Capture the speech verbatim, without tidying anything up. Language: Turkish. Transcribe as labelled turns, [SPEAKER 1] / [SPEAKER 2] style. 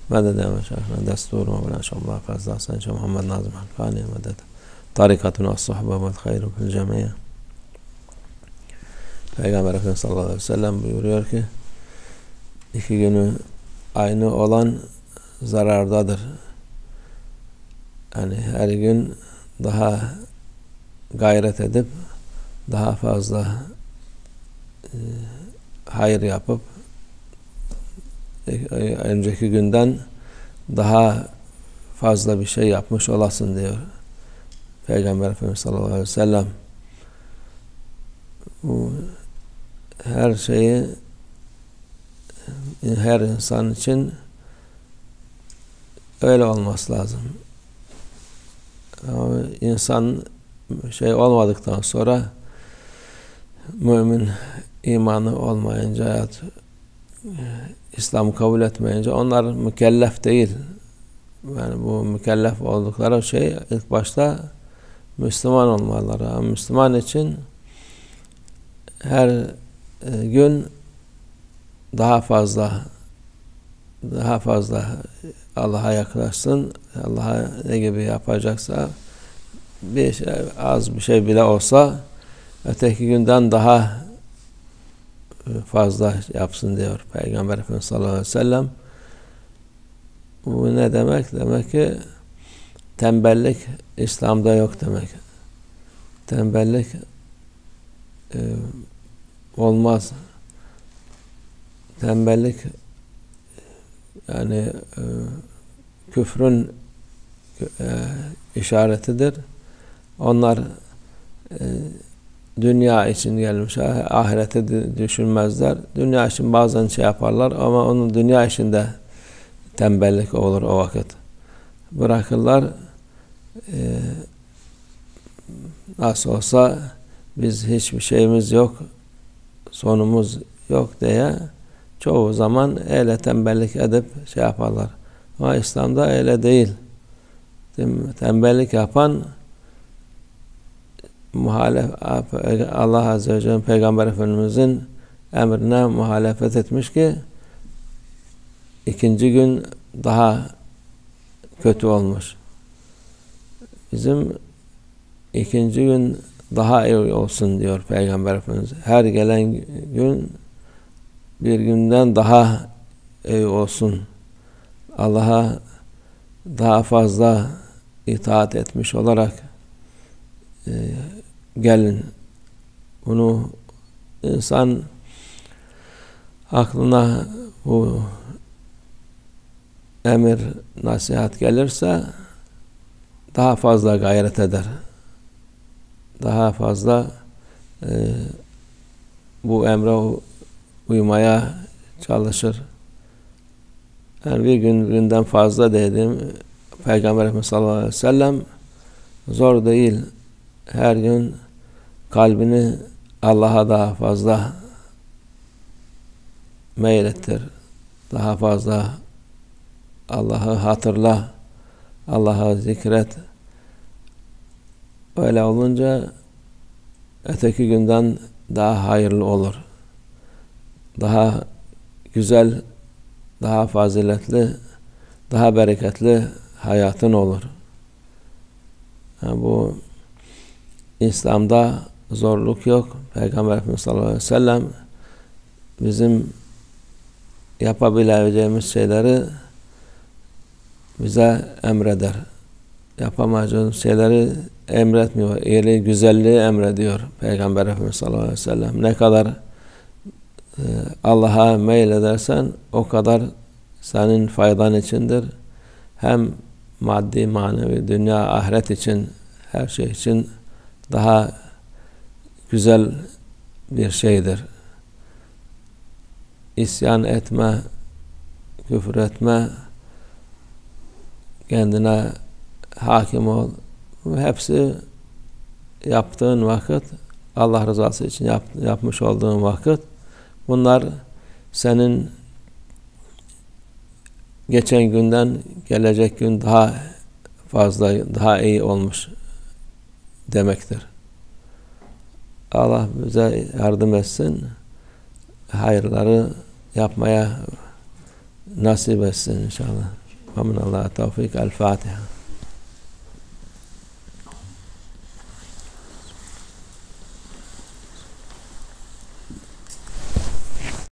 [SPEAKER 1] Medet ve şerhine destur ve la şallah fazla sen Muhammed Nazım Hakkani medet. Tarikatuna as-sahbe vel hayru fil cemiye. Peygamber Efendimiz sallallahu aleyhi ve sellem buyuruyor ki iki günü aynı olan zarardadır. Yani her gün daha gayret edip daha fazla e, hayır yapıp e, önceki günden daha fazla bir şey yapmış olasın diyor Peygamber Efendimiz sallallahu aleyhi ve sellem. Bu her şeyi her insan için öyle olması lazım. Ama insan şey olmadıktan sonra mümin imanı olmayınca hayat İslam'ı kabul etmeyince onlar mükellef değil. Yani bu mükellef oldukları şey ilk başta Müslüman olmaları. Ama Müslüman için her gün daha fazla daha fazla Allah'a yaklaşsın. Allah'a ne gibi yapacaksa bir şey, az bir şey bile olsa öteki günden daha fazla yapsın diyor Peygamber Efendimiz sallallahu aleyhi ve sellem. Bu ne demek? Demek ki tembellik İslam'da yok demek. Tembellik e, olmaz. Tembellik yani e, küfrün e, işaretidir. Onlar e, dünya için gelmiş, ahirete düşünmezler. Dünya için bazen şey yaparlar ama onun dünya içinde tembellik olur o vakit. Bırakırlar e, nasıl olsa biz hiçbir şeyimiz yok, sonumuz yok diye çoğu zaman öyle tembellik edip şey yaparlar. Ama İslam'da öyle değil. Tembellik yapan muhalef Allah Azze ve Celle Peygamber Efendimizin emrine muhalefet etmiş ki ikinci gün daha kötü olmuş. Bizim ikinci gün daha iyi olsun diyor Peygamber Efendimiz. Her gelen gün bir günden daha iyi olsun. Allah'a daha fazla itaat etmiş olarak e, gelin. Bunu insan aklına bu emir, nasihat gelirse daha fazla gayret eder. Daha fazla e, bu emre uymaya çalışır. Yani bir gün günden fazla dedim Peygamber Efendimiz sallallahu aleyhi ve sellem zor değil. Her gün kalbini Allah'a daha fazla meylettir. Daha fazla Allah'ı hatırla. Allah'ı zikret. Öyle olunca öteki günden daha hayırlı olur. Daha güzel, daha faziletli, daha bereketli hayatın olur. Yani bu İslam'da zorluk yok. Peygamber Efendimiz sallallahu aleyhi ve sellem bizim yapabileceğimiz şeyleri bize emreder. Yapamayacağımız şeyleri emretmiyor. İyiliği, güzelliği emrediyor Peygamber Efendimiz sallallahu aleyhi ve sellem. Ne kadar e, Allah'a meyledersen o kadar senin faydan içindir. Hem maddi, manevi, dünya, ahiret için, her şey için daha güzel bir şeydir. İsyan etme, küfür etme, kendine hakim ol. Hepsi yaptığın vakit, Allah rızası için yap, yapmış olduğun vakit, bunlar senin geçen günden gelecek gün daha fazla, daha iyi olmuş demektir. Allah bize yardım etsin. Hayırları yapmaya nasip etsin inşallah. Amin. Allah tevfik. El Fatiha.